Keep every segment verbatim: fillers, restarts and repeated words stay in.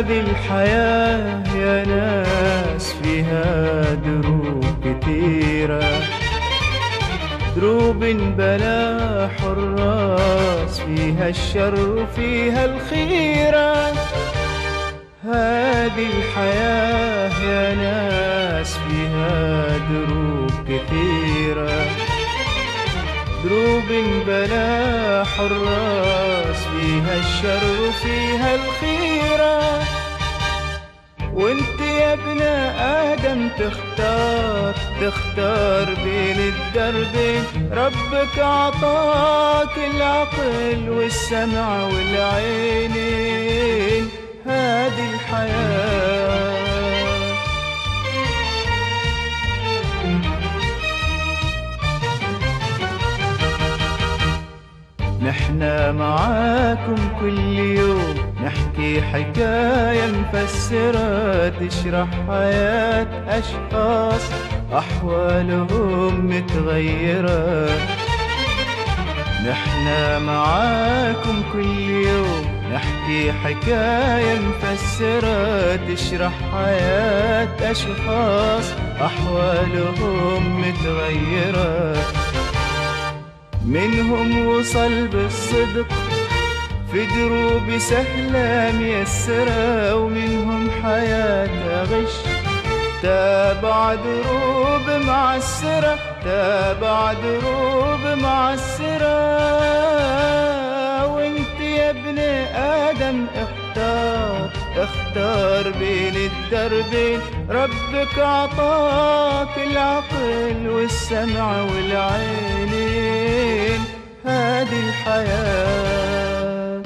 هذه الحياة يا ناس فيها دروب كتيرة، دروب بلا حراس، فيها الشر وفيها الخيرة. هذه الحياة يا ناس فيها دروب كثيرة، دروب بلا حراس، فيها الشر وفيها الخيرة. وانت يا ابن آدم تختار، تختار بين الدربين. ربك عطاك العقل والسمع والعينين. هذه الحياة نحنا معاكم كل يوم، نحكي حكاية مفسرة تشرح حياة أشخاص أحوالهم متغيرة. نحنا معاكم كل يوم، نحكي حكاية مفسرة تشرح حياة أشخاص أحوالهم متغيرة. منهم وصل بالصدق في دروب سهلة ميسرة، ومنهم حياة غش تابع دروب معسرة، تابع دروب معسرة. وانت يا ابن آدم اختار، اختار بين الدربين. ربك عطاك العقل والسمع والعينين. هذه الحياة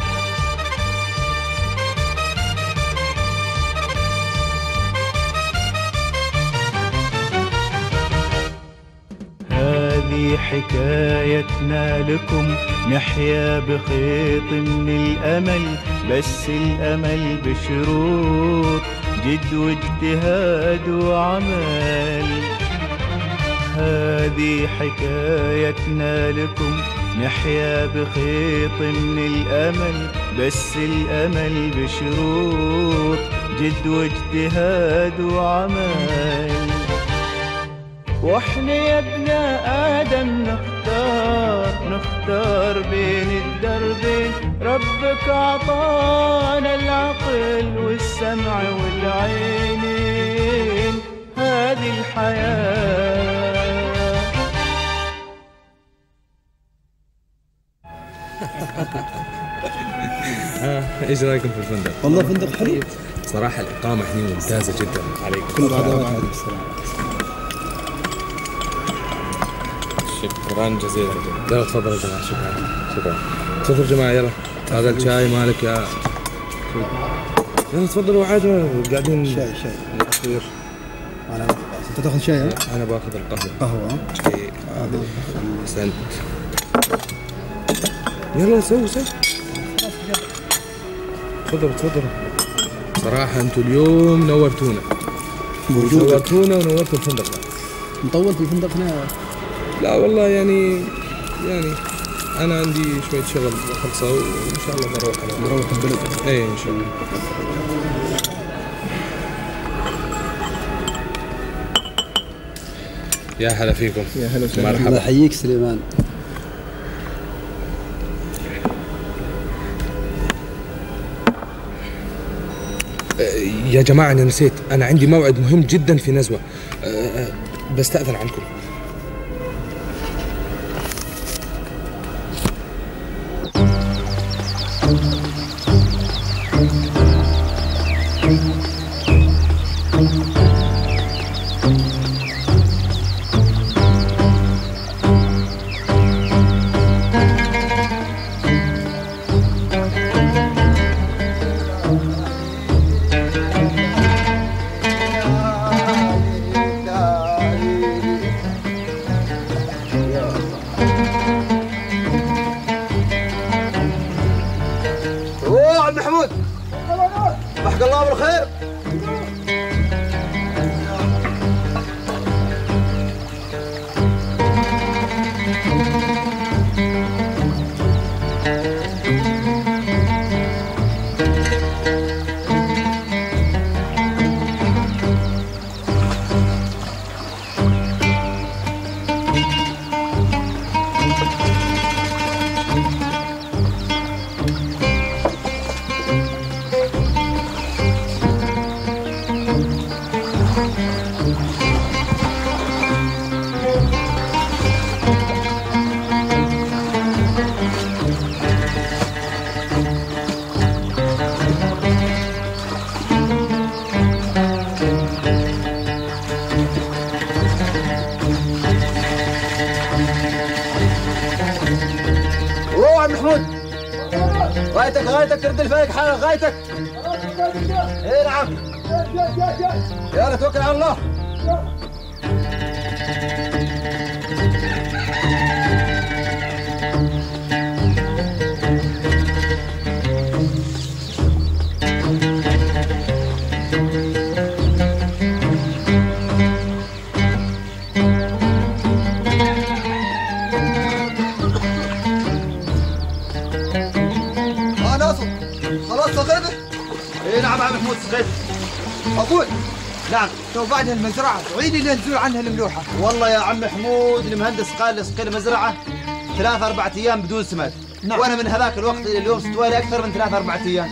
هذه حكايتنا لكم، نحيا بخيط من الأمل، بس الأمل بشروط جد واجتهاد وعمل. هذه حكايتنا لكم، نحيا بخيط من الأمل، بس الأمل بشروط جد واجتهاد وعمل. واحنا يا ابن آدم نختار، نختار بين الدربين. ربك عطانا العقل والسمع والعينين. هذه الحياة ها ايش رايكم في الفندق؟ والله فندق حلو صراحه، الاقامه هنا ممتازه جدا. عليكم كل الخدمات. شكرا جزيلا. يلا تفضلوا يا جماعه. شكرا شكرا. تفضلوا يا جماعه. يلا هذا الشاي مالك يا. يلا تفضلوا عادي قاعدين. شاي شاي الاخير. انا انت تاخذ شاي؟ انا باخذ القهوه. قهوه شاي هذا. احسنت. يلا سووا سووا. تفضلوا تفضلوا. صراحه انتم اليوم نورتونا. نورتونا ونورتوا الفندق. مطول في الفندق هنا؟ لا والله يعني يعني انا عندي شويه شغل خلصه وان شاء الله بروح على بروح البلد. اي ان شاء الله. يا هلا فيكم. يا هلا وسهلا. مرحبا. الله يحييك سليمان. يا جماعه انا نسيت، انا عندي موعد مهم جدا في نزوه، بستأذن عنكم. محمود غايتك غايتك ترد الفلك حالك غايتك. اي نعم. يلا توكل على الله. سقيته؟ اي نعم عم محمود سقيته. اقول نعم. تو بعد المزرعه تعيد لي نزول عنها الملوحه. والله يا عم محمود المهندس قال لي سقي المزرعه ثلاث اربع ايام بدون سماد. نعم. وانا من هذاك الوقت الى اليوم استوى لي اكثر من ثلاث اربع ايام.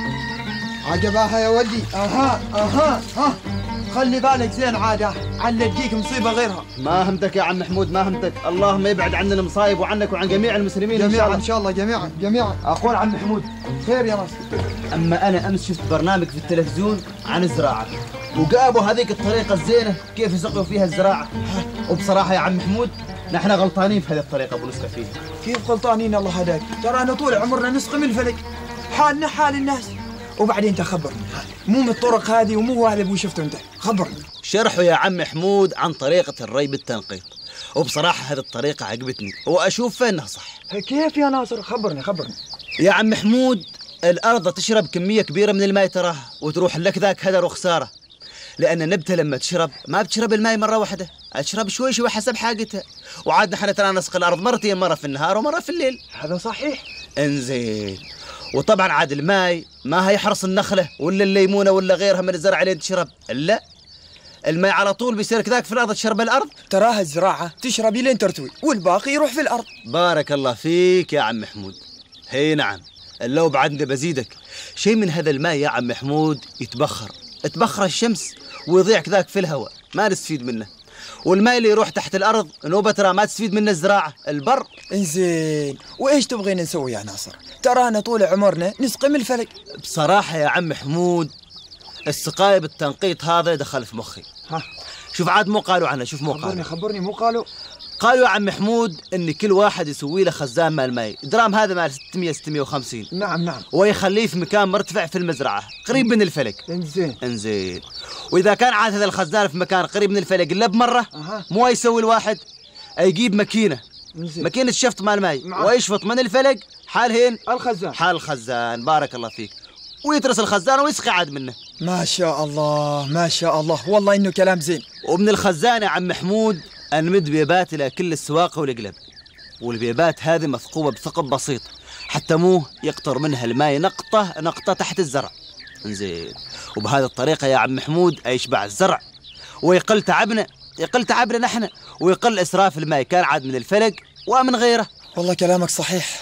عجباها يا ولدي. اها اها ها خلي بالك زين عاده عن تجيك مصيبه غيرها. ما همتك يا عم محمود ما همتك. اللهم يبعد عنا المصايب وعنك وعن جميع المسلمين ان شاء الله. ان شاء الله جميعا جميعا. اقول عم محمود خير يا راس. اما انا امس شفت برنامج في التلفزيون عن الزراعه وجابوا هذيك الطريقه الزينه كيف يسقوا فيها الزراعه. وبصراحه يا عم محمود نحن غلطانين في هذه الطريقه بنسقى فيها. كيف غلطانين الله هداك؟ ترانا طول عمرنا نسقي من الفلك حالنا حال الناس. وبعدين انت خبرني مو من الطرق هذه ومو هذا اللي شفته انت. خبرني. شرحوا يا عم محمود عن طريقه الري بالتنقيط وبصراحه هذه الطريقه عجبتني واشوف انها صح. كيف يا ناصر؟ خبرني خبرني. يا عم محمود الارض تشرب كميه كبيره من الماء تراها وتروح لك ذاك هدر وخساره. لان النبته لما تشرب ما بتشرب الماء مره واحده، تشرب شوي شوي حسب حاجتها. وعاد نحن ترى نسقي الارض مرتين، مره في النهار ومره في الليل. هذا صحيح. انزين. وطبعا عاد الماء ما هيحرص النخله ولا الليمونه ولا غيرها من الزرع اللي تشرب، لا الماء على طول بيصير كذاك في الارض تشرب الارض. تراها الزراعه تشرب لين ترتوي والباقي يروح في الارض. بارك الله فيك يا عم محمود. هي نعم. لو بعد بزيدك شيء من هذا الماء يا عم محمود يتبخر، تبخر الشمس ويضيع كذاك في الهواء ما نستفيد منه. والماء اللي يروح تحت الارض نوبه ترى ما تستفيد منه الزراعه البر. انزين وايش تبغينا نسوي يا ناصر؟ ترانا طول عمرنا نسقي من الفلك. بصراحه يا عم محمود السقايه بالتنقيط هذا دخل في مخي. ها شوف عاد مو قالوا عنه. شوف مو قالوا. خبرني خبرني مو قالوا. قالوا يا عم محمود ان كل واحد يسوي له خزان مال ماء، درام هذا مال ستمية ستمية وخمسين. نعم نعم. ويخليه في مكان مرتفع في المزرعه قريب من الفلك. انزين انزين. واذا كان عاد هذا الخزان في مكان قريب من الفلك الا بمره أه. مو يسوي الواحد يجيب ماكينه انزين. ماكينه شفط مال ماء ويشفط من الفلك حال هين الخزان. حال الخزان. بارك الله فيك. ويترس الخزان ويسقي عاد منه. ما شاء الله ما شاء الله والله انه كلام زين. ومن الخزان يا عم محمود نمد بيبات الى كل السواقه والقلب، والبيبات هذه مثقوبه بثقب بسيط حتى مو يقطر منها الماء نقطه نقطه تحت الزرع. انزين. وبهذه الطريقه يا عم محمود يشبع الزرع ويقل تعبنا يقل تعبنا نحن ويقل اسراف الماء كان عاد من الفلق ومن غيره. والله كلامك صحيح،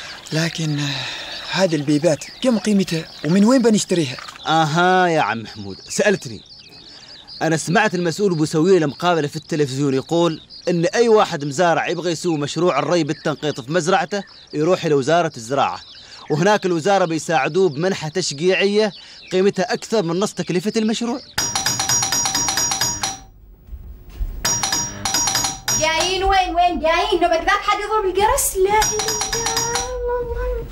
لكن هذه البيبات كم قيمتها ومن وين بنشتريها؟ اها يا عم محمود سالتني. أنا سمعت المسؤول بيسوي له مقابلة في التلفزيون يقول إن أي واحد مزارع يبغى يسوي مشروع الري بالتنقيط في مزرعته يروح إلى وزارة الزراعة، وهناك الوزارة بيساعدوه بمنحة تشجيعية قيمتها أكثر من نص تكلفة المشروع. جايين وين وين جايين؟ نبغى ذاك حد يضرب الجرس؟ لا إله إلا الله.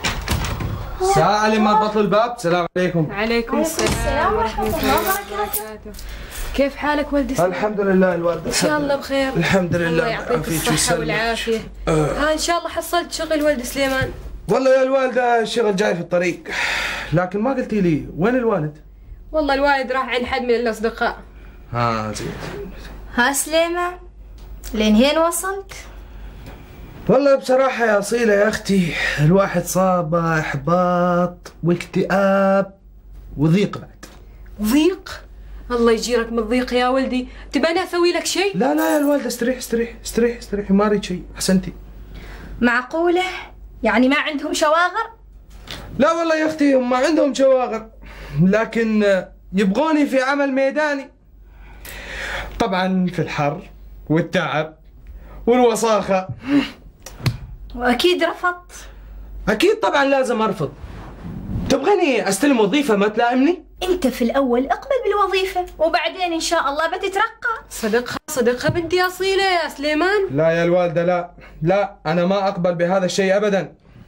سالم ما تبطل الباب. السلام عليكم. عليكم السلام ورحمة الله وبركاته. كيف حالك ولدي؟ الحمد لله الوالدة. إن شاء الله بخير. الحمد لله. الله يعطيك الصحة والعافية. آه. ها إن شاء الله حصلت شغل ولد سليمان؟ والله يا الوالدة الشغل جاي في الطريق، لكن ما قلتي لي وين الوالد؟ والله الوالد راح عند حد من الأصدقاء. ها زين. ها سليمان لين هين وصلت؟ والله بصراحة يا أصيلة يا أختي الواحد صابه إحباط واكتئاب وضيق بعد. ضيق؟ الله يجيرك من الضيق يا ولدي. تبى أنا أسوي لك شيء؟ لا لا يا الوالدة استريح استريح استريح استريح ما أريد شيء. أحسنتي. معقولة؟ يعني ما عندهم شواغر؟ لا والله يا أختي هم عندهم شواغر لكن يبغوني في عمل ميداني، طبعا في الحر والتعب والوساخة. وأكيد رفضت. أكيد طبعا لازم أرفض. تبغيني أستلم وظيفة ما تلائمني؟ أنت في الأول اقبل بالوظيفة وبعدين إن شاء الله بتترقى. صدقها صدقها بنتي أصيلة يا سليمان. لا يا الوالدة لا لا أنا ما أقبل بهذا الشيء أبدا.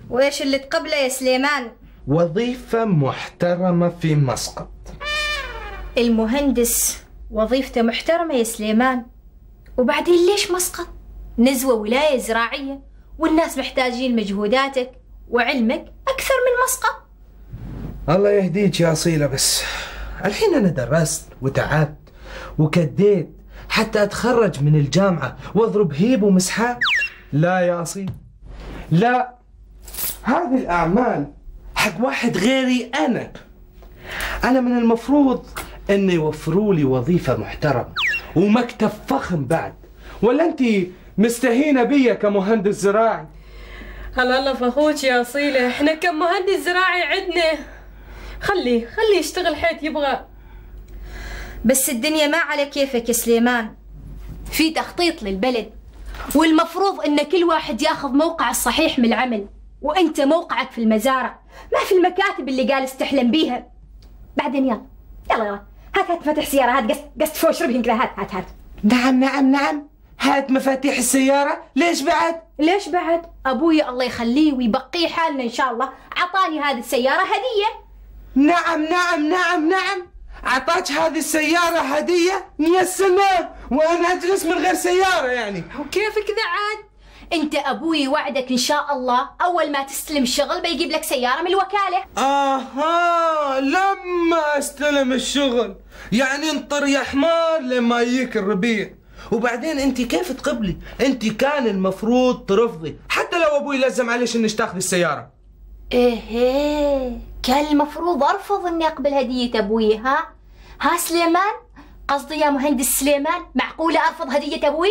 وإيش اللي تقبله يا سليمان؟ وظيفة محترمة في مسقط. المهندس وظيفته محترمة يا سليمان، وبعدين ليش مسقط؟ نزوة ولاية زراعية، والناس محتاجين مجهوداتك وعلمك أكثر من مسقط. الله يهديك يا أصيلة، بس الحين أنا درست وتعبت وكديت حتى أتخرج من الجامعة وأضرب هيب ومسحات. لا يا أصيل، لا، هذه الأعمال حق واحد غيري أنا. أنا من المفروض أن يوفروا لي وظيفة محترمة ومكتب فخم بعد، ولا أنت مستهينة بيا كمهندس زراعي؟ هلا الله فخوش يا أصيلة، احنا كمهندس زراعي عندنا خليه خليه يشتغل حيث يبغى. بس الدنيا ما على كيفك يا سليمان، في تخطيط للبلد، والمفروض ان كل واحد ياخذ موقعه الصحيح من العمل، وانت موقعك في المزارع، ما في المكاتب اللي جالس تحلم بيها. بعدين يلا يلا يلا هات هات مفاتيح سيارة، هات قست قست فوق اشربهن كذا، هات هات هات. نعم نعم نعم، هات مفاتيح السيارة. ليش بعد؟ ليش بعد؟ ابوي الله يخليه ويبقيه حالنا ان شاء الله عطاني هذه السيارة هدية. نعم نعم نعم نعم، عطاك هذه السيارة هدية؟ يا سلام، وانا اجلس من غير سيارة يعني؟ وكيف كذا عاد؟ انت ابوي وعدك ان شاء الله اول ما تستلم الشغل بيجيب لك سيارة من الوكالة. اها، لما استلم الشغل يعني انطر يا حمار لما يجيك الربيع. وبعدين انت كيف تقبلي؟ انت كان المفروض ترفضي حتى لو ابوي لزم عليش انك تاخذي السيارة. ايه كان المفروض ارفض اني اقبل هدية ابوي. ها ها سليمان، قصدي يا مهندس سليمان، معقولة ارفض هدية ابوي؟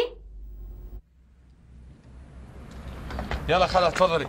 يلا خلاص تفضلي.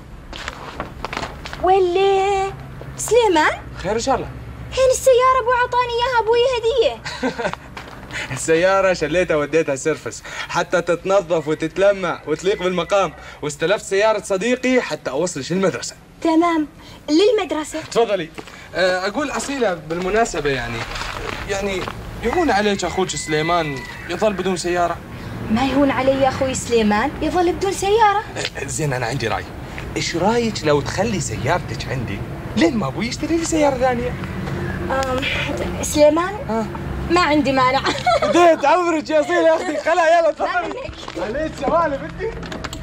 ولا سليمان خير ان شاء الله. هين السيارة ابو عطاني اياها ابوي هدية. السيارة شليتها وديتها سيرفس حتى تتنظف وتتلمع وتليق بالمقام، واستلفت سيارة صديقي حتى اوصلش المدرسة. تمام، للمدرسة. تفضلي. اقول أصيلة بالمناسبة، يعني يعني يهون عليك اخوك سليمان يظل بدون سيارة؟ ما يهون علي يا اخوي سليمان يظل بدون سيارة. زين انا عندي رأي، ايش رايك لو تخلي سيارتك عندي لين ما ابوي يشتري لي سيارة ثانية؟ أم سليمان ها. ما عندي مانع. بديت عمرك يا أصيلة يا اختي، خلا يلا تفضلي. عليك سوالف انت.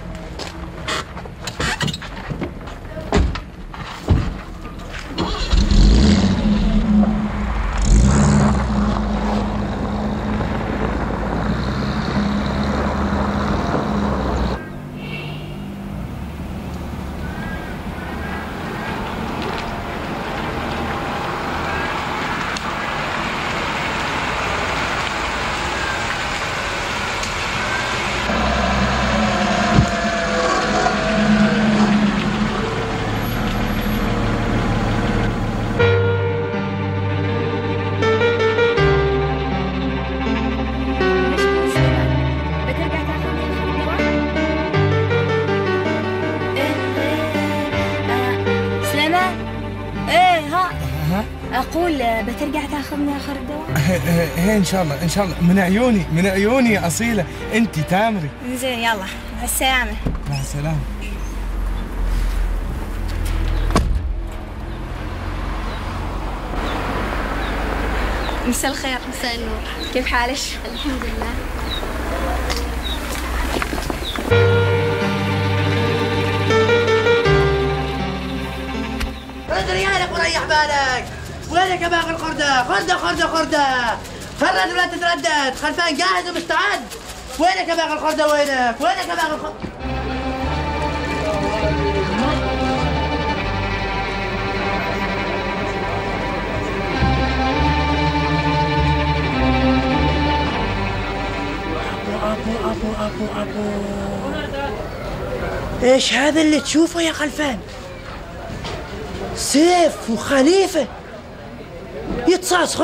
أقول بترجع تاخذني آخر الدوام؟ ايه إن شاء الله إن شاء الله، من عيوني من عيوني يا أصيلة، أنت تامري. زين يلا مع السلامة. مع السلامة. مساء الخير. مساء النور، كيف حالك؟ الحمد لله. رد ريالك وريح بالك. وينك يا باغي الخردة؟ خردة خردة خردة، خرج ولا تتردد، خلفان جاهز ومستعد. وينك يا باغي الخردة؟ وينك؟ وينك يا باغي الخردة؟ أبو أبو أبو أبو إيش هذا اللي تشوفه يا خلفان؟ سيف وخليفة يتصاصخوا.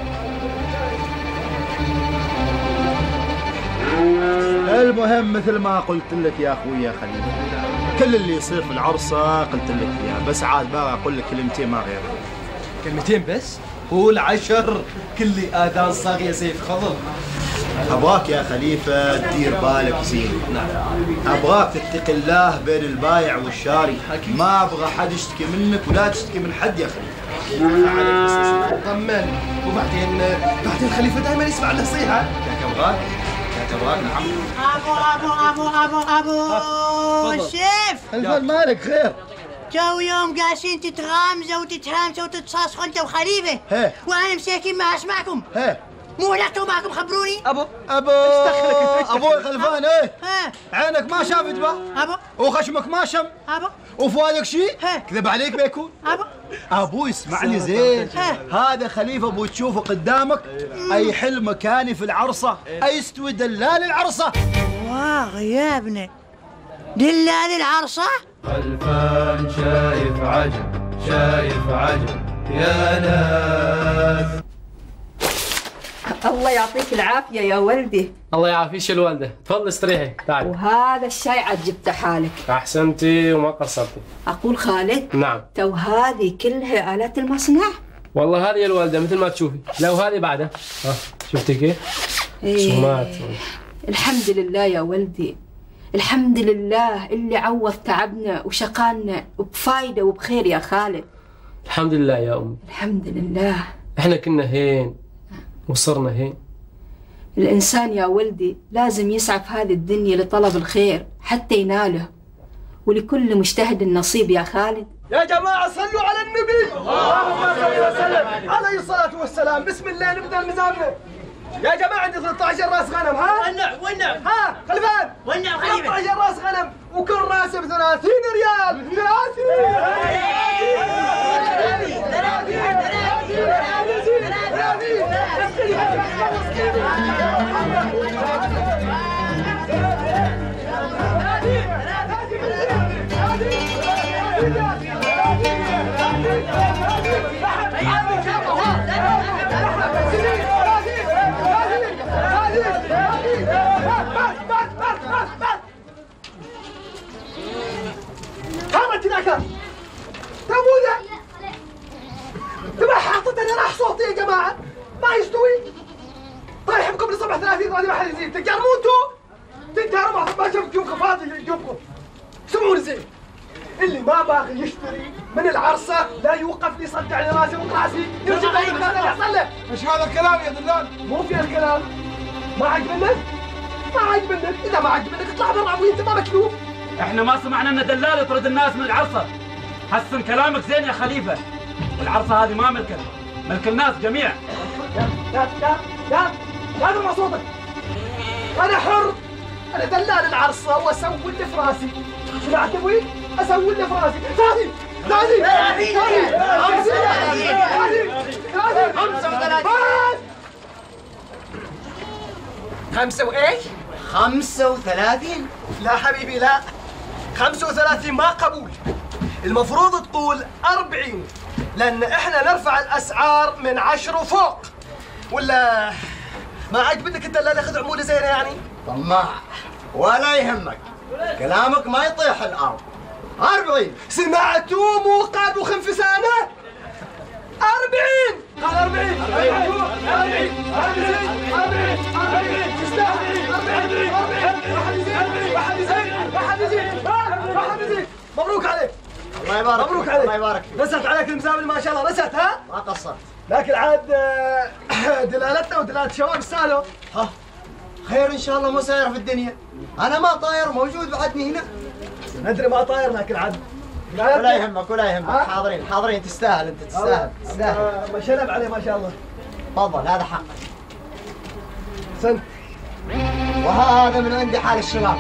المهم مثل ما قلت لك يا اخوي يا خليفة، كل اللي يصير في العرصة قلت لك اياه، بس عاد بقى اقول لك كلمتين ما غير. كلمتين بس؟ قول عشر، كل اذان صاغ يا سيف خضر. ابغاك يا خليفه تدير بالك زين. ابغاك تتقي الله بين البايع والشاري، ما ابغى حد يشتكي منك ولا تشتكي من حد يا خليفه. طمن. وبعدين بعدين خليفه دائما يسمع النصيحه. ياك ابغاك ياك ابغاك نعم. ابو ابو ابو ابو ابو الشيف خلفان مالك خير؟ جو يوم قاسين تتغامزوا وتتهامسوا وتتصاصحوا انت وخليفه هيه. وانا مساكين ما اسمعكم. هيه مو لقطوا معكم خبروني. ابو ابو ابوي خلفان ايه؟ ها عينك ما شافت به ابو وخشمك ما شم ابو وفؤادك شيء ها. كذب عليك بيكون. ابو ابوي اسمعني زين، ها. هذا خليفه ابو تشوفه قدامك اي حل مكاني في العرصه، اي يستوي دلال العرصه. واه غيابنا دلال العرصه. خلفان شايف عجب شايف عجب يا ناس. الله يعطيك العافية يا ولدي. الله يعافيك الوالدة، تفضل استريحي تعالي. وهذا الشاي عاد جبت حالك. أحسنتي وما قصرتي. أقول خالد. نعم. تو هذه كلها آلات المصنع؟ والله هذه يا الوالدة مثل ما تشوفي، لو هذه بعدها. ها شفتي كيف؟ إيه. سمات. الحمد لله يا ولدي، الحمد لله اللي عوض تعبنا وشقانا وبفايدة وبخير يا خالد. الحمد لله يا أمي. الحمد لله. إحنا كنا هين وصرنا هين. الإنسان يا ولدي لازم يسعى في هذه الدنيا لطلب الخير حتى يناله، ولكل مجتهد النصيب يا خالد. يا جماعة صلوا على النبي اللهم صل وسلم عليه الصلاة والسلام. بسم الله نبدأ المزامنة. يا جماعة عندي ثلاثة عشر راس غنم. ها؟ والنعم والنعم. ها خلفان. والنعم خليفة. ثلاثة عشر راس غنم وكل راس ب ثلاثين ريال. ثلاثين هذا كذاك تابوذا تبع حاطط انا راح صوتي يا جماعه ما يستوي. طايح بكم لصبح ثلاثين هذه ما حد يزيد. تجرموا انتوا تنتهروا ما شفت جوبكم فاضي جوبكم. سمعوني زين، اللي ما باغي يشتري من العرصه لا يوقف لي يصدع لي راسي وقراسي يرجع بعيد هذا يحصل له. ايش هذا الكلام يا دلال؟ مو في الكلام. ما عجبنك؟ ما عجبنك، اذا ما عجبنك اطلع برا ابوي انت ما مكلوف. احنا ما سمعنا ان دلال يطرد الناس من العرصه. حسن كلامك زين يا خليفه، العرصه هذه ما ملكنا، ملك الناس جميع. يا يا يا يا لا ترفع صوتك. انا حر، انا دلال العرصه واسوي اللي في راسي. سمعت ابوي؟ اسوي اللي في راسي. ثلاثين ثلاثين ثلاثين خمسة وثلاثين خمسة وإيش؟ خمسة وثلاثين. لا حبيبي لا، خمسة وثلاثين ما قبول، المفروض تقول أربعين، لأن إحنا نرفع الأسعار من عشر وفوق. ولا ما عجبتك أنت اللي أخذ عمولة زينة يعني؟ طماع ولا يهمك، كلامك ما يطيح الأرض. أربعين. سمعتوا مو قاد وخنفسانة؟ أربعين. قال أربعين. أربعين. أربعين. أربعين. أربعين. أربعين. تستاهل. أربعين. أربعين. واحد يزيد. واحد يزيد. واحد يزيد. واحد يزيد. مبروك عليك. الله يبارك. مبروك عليك. الله يبارك فيك. رست عليك المزامل ما شاء الله رست. ها؟ ما قصرت. لكن عاد دلالتنا ودلالة الشباب يستاهلوا. ها خير ان شاء الله مو ساير في الدنيا. انا ما طاير موجود بعدني هنا. ندري ما طاير لكن عاد ولا يهمك ولا يهمك. حاضرين حاضرين تستاهل انت تستاهل تستاهل. ما شنب عليه ما شاء الله. تفضل هذا حقك. سنت. وهذا من عندي حال الشباب.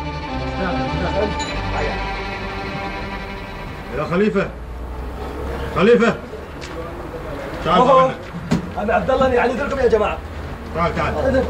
يا خليفه خليفه تعال منك. أبي عبد الله يعني ذلكم يا جماعه. تعال تعال.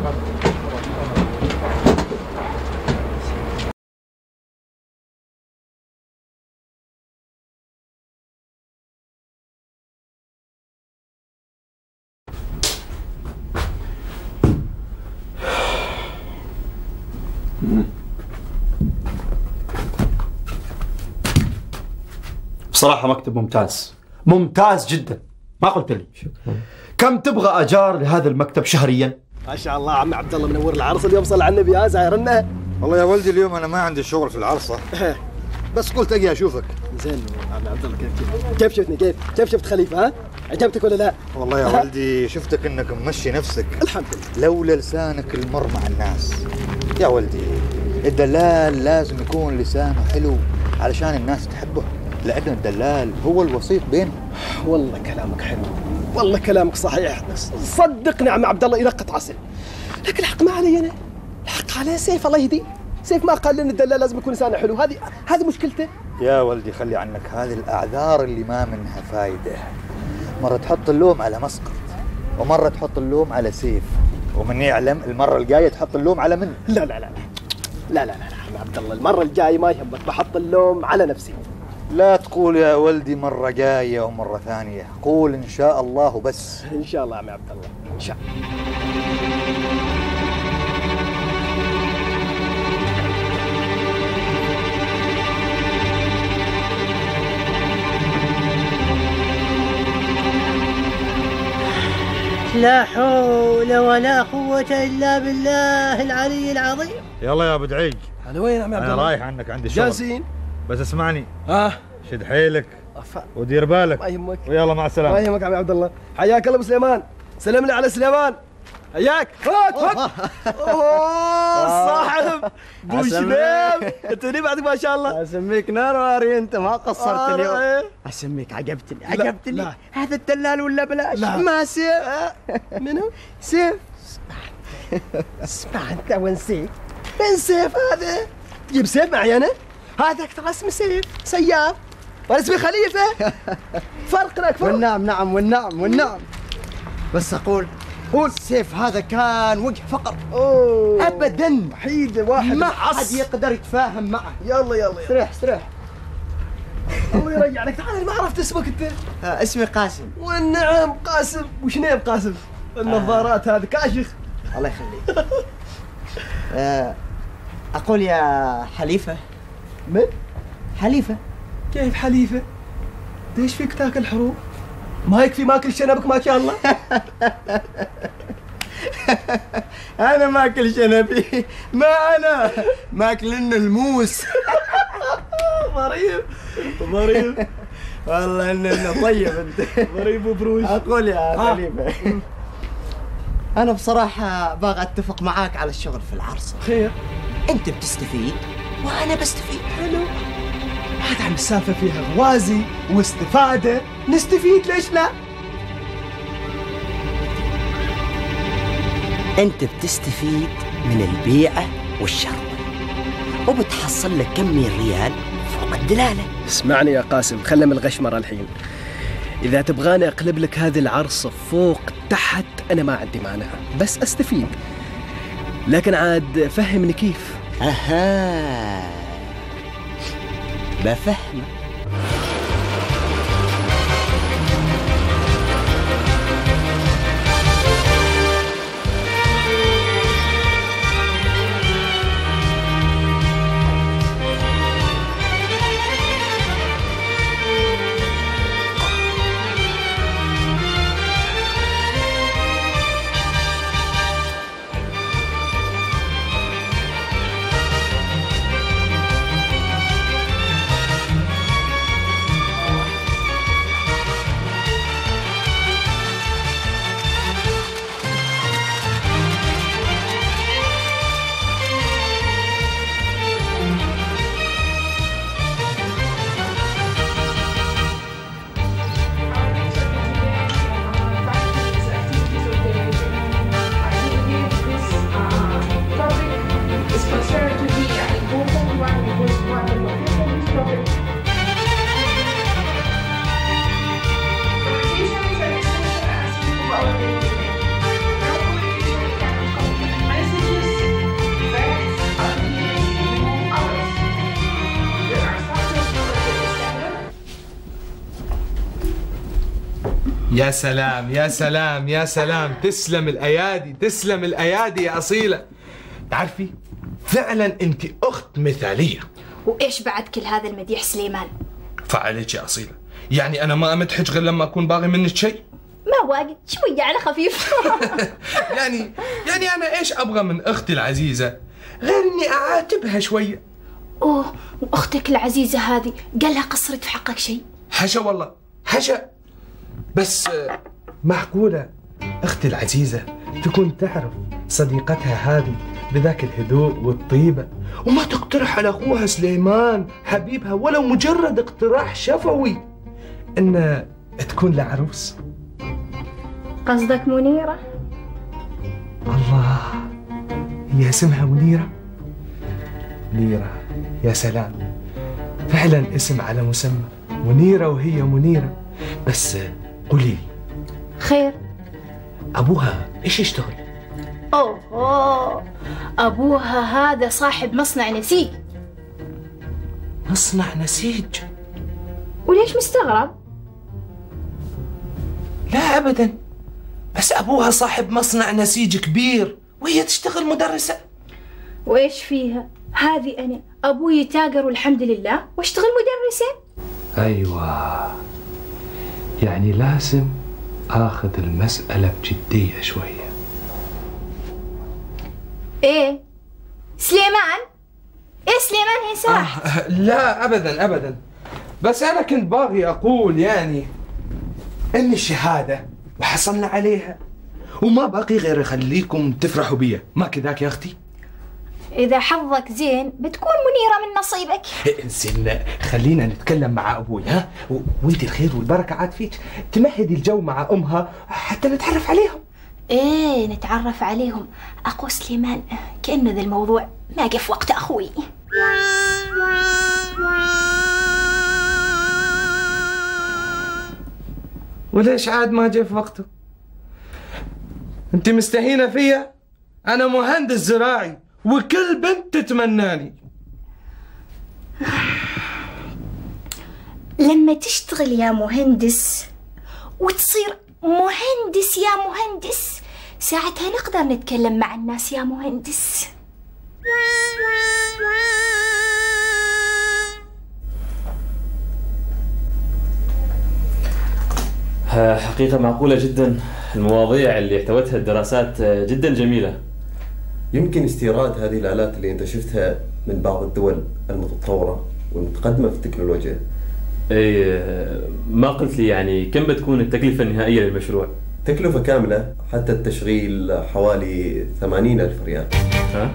بصراحة مكتب ممتاز ممتاز جدا. ما قلت لي شكرا. كم تبغى أجار لهذا المكتب شهريا؟ ما شاء الله عم عبد الله منور العرس اليوم، صلى على النبي. ها زايرنا؟ والله يا ولدي اليوم انا ما عندي شغل في العرصه، بس قلت اجي اشوفك. زين عم عبد الله، كيف كيف كيف شفتني؟ كيف كيف شفت خليفه؟ ها عجبتك ولا لا؟ والله يا ولدي شفتك انك ممشي نفسك. الحمد لله. لولا لسانك المر مع الناس يا ولدي. الدلال لازم يكون لسانه حلو علشان الناس تحبه، لأن الدلال هو الوسيط بينهم. والله كلامك حلو، والله كلامك صحيح، صدقني عم عبد الله يلقط عسل، لكن الحق ما علي انا، الحق عليه سيف الله يهديه. سيف ما قال لنا الدلال لازم يكون لسانه حلو، هذه هذه مشكلته. يا ولدي خلي عنك هذه الأعذار اللي ما منها فايدة. مرة تحط اللوم على مسقط، ومرة تحط اللوم على سيف، ومن يعلم المرة الجاية تحط اللوم على من؟ لا لا لا لا لا لا لا عم عبد الله، المرة الجاية ما يهمك، بحط اللوم على نفسي. لا تقول يا ولدي مرة جاية ومرة ثانية، قول إن شاء الله بس. إن شاء الله عم عبد الله، إن شاء الله. لا حول ولا قوة إلا بالله العلي العظيم. يلا يا أبو دعيق. أنا وين عم عبد الله؟ أنا رايح عنك، عندي شغل. جالسين؟ بس اسمعني. آه شد حيلك أفا. ودير بالك. ما يهمك. ويلا مع السلامة. ما يهمك عم عبد الله. حياك الله أبو سليمان، سلم لي على سليمان. حياك. فوت فوت. اوه صاحب ابو شنيب، انت ليه بعدك ما شاء الله. اسميك ناري، انت ما قصرت اليوم. اسميك عجبتني عجبتني. لا. هذا الدلال ولا بلاش؟ لا. ما سيف. منو؟ سيف. اسمع انت، وين سيف؟ وين سيف هذا؟ تجيب سيف معي انا؟ هذاك ترى اسمه سيف سياف، وانا اسمي خليفه. فرق لك فرق. والنعم نعم والنعم والنعم. بس اقول قول سيف هذا كان وجه فقر. اوه ابدا، وحيد واحد ما حد يقدر يتفاهم معه. يلا يلا استريح استريح. الله يرجع لك. تعال، ما عرفت اسمك انت. آه اسمي قاسم. والنعم قاسم، وشنيب قاسم. النظارات آه. هذه كاشخ. الله يخليك. آه اقول يا حليفه. من؟ حليفه. كيف حليفه؟ ليش فيك تاكل حروب؟ ما يكفي ماكل شنبك ما شاء الله. انا ماكل شنبي، ما انا ماكل انه الموس. ضريب ضريب والله انه طيب انت. ضريب وبروش. اقول يا خليفه، انا بصراحه باغي اتفق معاك على الشغل في العرصه. خير. انت بتستفيد وانا بستفيد. حلو. هذا عم السالفه فيها غوازي واستفاده، نستفيد ليش لا؟ انت بتستفيد من البيعه والشراء، وبتحصل لك كمية ريال فوق الدلاله. اسمعني يا قاسم، خلنا من الغشمره الحين. اذا تبغاني اقلب لك هذه العرصه فوق تحت انا ما عندي مانع، بس استفيد. لكن عاد فهمني كيف. اها بفهمك. يا سلام يا سلام يا سلام، تسلم الايادي تسلم الايادي يا اصيله. تعرفي فعلا انت اخت مثاليه. وايش بعد كل هذا المديح سليمان؟ فعليك يا اصيله، يعني انا ما امدحك غير لما اكون باغي منك شيء؟ ما واجد، شوية على خفيف. يعني يعني أنا إيش أبغى من أختي العزيزة غير إني أعاتبها شوية. أوه، وأختك العزيزة هذه قالها قصرت في حقك شيء؟ حشا والله حشا، بس معقولة أختي العزيزة تكون تعرف صديقتها هذه بذاك الهدوء والطيبة وما تقترح على أخوها سليمان حبيبها ولو مجرد اقتراح شفوي إن تكون لعروس؟ قصدك منيرة؟ الله، هي اسمها منيرة؟ منيرة، يا سلام، فعلا اسم على مسمى، منيرة وهي منيرة. بس قولي لي، خير؟ أبوها إيش يشتغل؟ أوه, أوه أبوها هذا صاحب مصنع نسيج. مصنع نسيج؟ وليش مستغرب؟ لا أبدا، بس أبوها صاحب مصنع نسيج كبير وهي تشتغل مدرسة. وإيش فيها؟ هذه أنا أبوي تاجر والحمد لله واشتغل مدرسة. أيوة، يعني لازم آخذ المسألة بجدية شوية. إيه؟ سليمان؟ إيه سليمان هي ساحت؟ آه لا أبدا أبدا، بس أنا كنت باغي أقول يعني إن الشهادة وحصلنا عليها وما باقي غير أخليكم تفرحوا بيا، ما كذاك يا أختي؟ إذا حظك زين بتكون منيرة من نصيبك. زين، خلينا نتكلم مع أبوي ها، وانت الخير والبركة عاد فيك، تمهدي الجو مع أمها حتى نتعرف عليهم. إيه نتعرف عليهم، أخو سليمان كأنه ذا الموضوع ما قف وقت أخوي. وليش عاد ما جاء في وقته؟ انت مستهينة فيا؟ أنا مهندس زراعي وكل بنت تتمناني. لما تشتغل يا مهندس وتصير مهندس يا مهندس ساعتها نقدر نتكلم مع الناس يا مهندس. حقيقة معقولة جدا، المواضيع اللي احتوتها الدراسات جدا جميلة. يمكن استيراد هذه الآلات اللي أنت شفتها من بعض الدول المتطورة والمتقدمة في التكنولوجيا. اي ما قلت لي يعني كم بتكون التكلفة النهائية للمشروع؟ تكلفة كاملة حتى التشغيل حوالي ثمانين ألف ريال. ها؟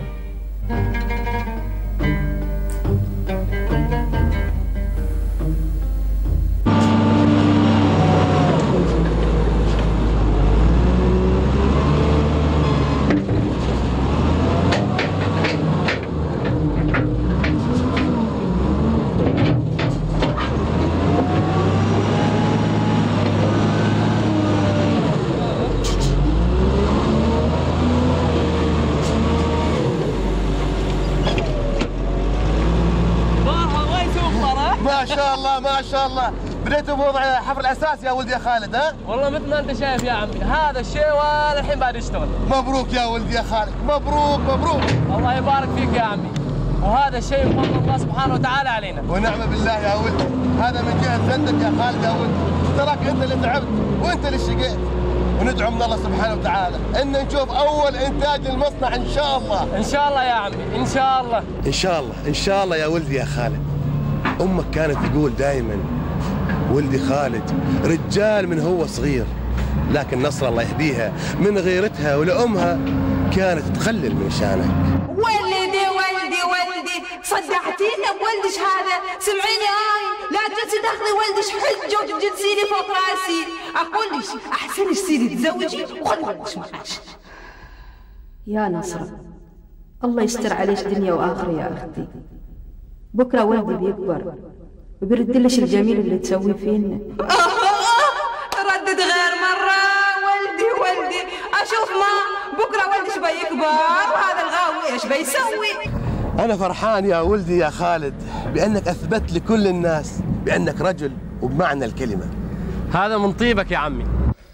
ما شاء الله ما شاء الله، بديتوا بوضع حفر الاساس يا ولدي يا خالد. ها؟ والله مثل ما انت شايف يا عمي، هذا الشيء وانا الحين بعد يشتغل. مبروك يا ولدي يا خالد، مبروك مبروك. الله يبارك فيك يا عمي، وهذا الشيء بفضل الله سبحانه وتعالى علينا. ونعم بالله يا ولدي، هذا من جهه زندك يا خالد يا ولدي، تراك انت اللي تعبت وانت اللي شقيت، وندعو من الله سبحانه وتعالى ان نشوف اول انتاج المصنع ان شاء الله. ان شاء الله يا عمي، ان شاء الله. ان شاء الله ان شاء الله يا ولدي يا خالد. امك كانت تقول دائما ولدي خالد رجال من هو صغير، لكن نصر الله يهديها من غيرتها ولأمها كانت تقلل من شانك. ولدي ولدي ولدي صدعتينا بولدش هذا، سمعيني هاي لا تجلسي تاخذي ولدش حجه وتجلسيني فوق راسي، اقول لك احسن تصيري تزوجي وخلي ولدش معاش. يا نصر الله يستر عليك دنيا واخره يا اختي، بكره ولدي بيكبر وبيردلش الجميل اللي تسويه فينا. ردد غير مرة، ولدي ولدي أشوف ما بكرة ولدش بيكبر وهذا الغاوي إيش بيسوي. أنا فرحان يا ولدي يا خالد بأنك أثبت لكل الناس بأنك رجل وبمعنى الكلمة. هذا من طيبك يا عمي.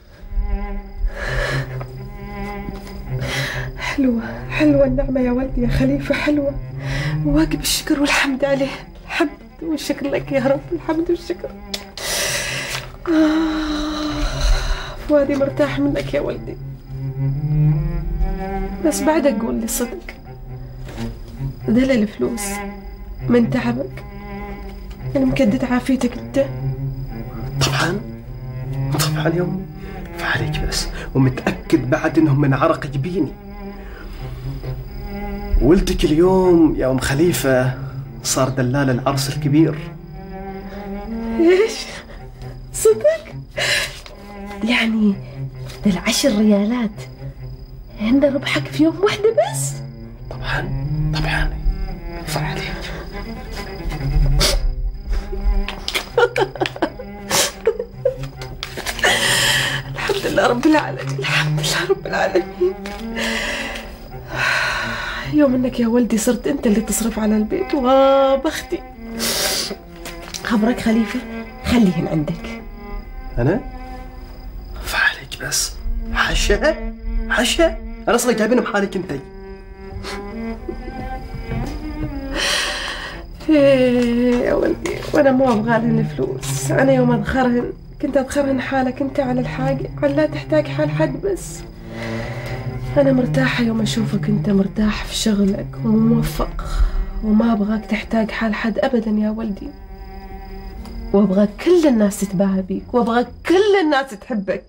حلوة حلوة النعمة يا ولدي يا خليفة، حلوة، واجب الشكر والحمد عليه. الحمد والشكر لك يا رب، الحمد والشكر. آه فؤادي مرتاح منك يا ولدي، بس بعدك قول لي صدق، ذل الفلوس من تعبك اللي مكدت عافيتك انت؟ طبعا طبعا يا أمي، فعليك بس، ومتأكد بعد انهم من عرق جبيني. ولدك اليوم يا أم خليفة صار دلال العرس الكبير. ايش؟ صدق؟ يعني العشر ريالات هن ربحك في يوم واحدة بس؟ طبعا طبعا فعليك. الحمد لله رب العالمين، الحمد لله رب العالمين. يوم انك يا ولدي صرت انت اللي تصرف على البيت، وبختي. خبرك خليفة خليهن عندك. انا؟ فعليك بس، حشا حشا، انا اصلا جايبينهم حالك انتي. ايه يا ولدي، وانا مو ابغى لهن الفلوس، انا يوم اذخرهن كنت اذخرهن حالك انت على الحاجة، على لا تحتاج حال حد. بس انا مرتاحة يوم اشوفك انت مرتاح في شغلك وموفق، وما ابغاك تحتاج حال حد ابدا يا ولدي، وابغى كل الناس تتباهى بيك، وابغى كل الناس تحبك.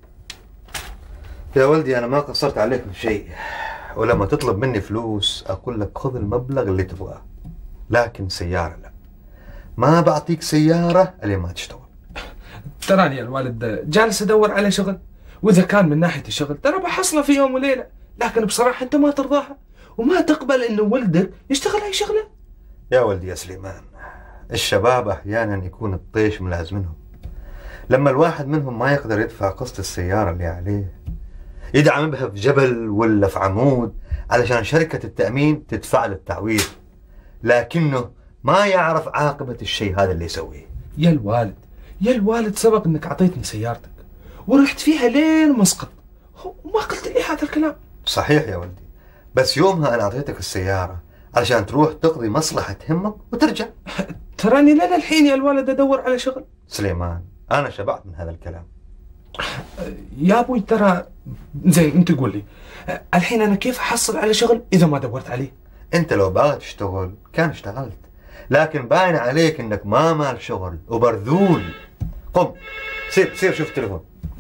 يا ولدي أنا ما قصرت عليك بشيء، ولما تطلب مني فلوس أقول لك خذ المبلغ اللي تبغاه، لكن سيارة لا، ما بعطيك سيارة اللي ما تشتغل. تراني يا الوالد جالس أدور على شغل، وإذا كان من ناحية الشغل ترى بحصله في يوم وليلة، لكن بصراحة أنت ما ترضاها وما تقبل إنه ولدك يشتغل أي شغلة. يا ولدي يا سليمان، الشباب أحيانا يكون الطيش ملازمنهم، لما الواحد منهم ما يقدر يدفع قسط السيارة اللي عليه يدعم بها في جبل ولا في عمود علشان شركة التأمين تدفع له التعويض، لكنه ما يعرف عاقبة الشيء هذا اللي يسويه. يا الوالد يا الوالد سبق انك اعطيتني سيارتك ورحت فيها لين مسقط وما قلت لي هذا الكلام. صحيح يا ولدي، بس يومها انا اعطيتك السيارة علشان تروح تقضي مصلحة تهمك وترجع. تراني لنا الحين يا الوالد ادور على شغل. سليمان انا شبعت من هذا الكلام. يا ابوي ترى زين انت قول لي الحين انا كيف احصل على شغل اذا ما دورت عليه؟ انت لو باغي تشتغل كان اشتغلت، لكن باين عليك انك ما مال شغل وبرذول. قم سير سير شوف التليفون.